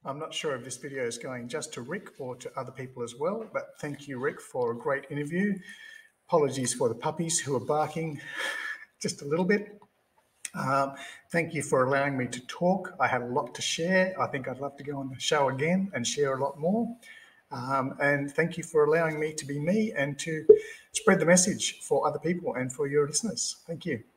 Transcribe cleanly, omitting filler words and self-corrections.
I'm not sure if this video is going just to Rick or to other people as well, but thank you, Rick, for a great interview. Apologies for the puppies who are barking just a little bit. Thank you for allowing me to talk. I had a lot to share. I think I'd love to go on the show again and share a lot more. And thank you for allowing me to be me and to spread the message for other people and for your listeners. Thank you.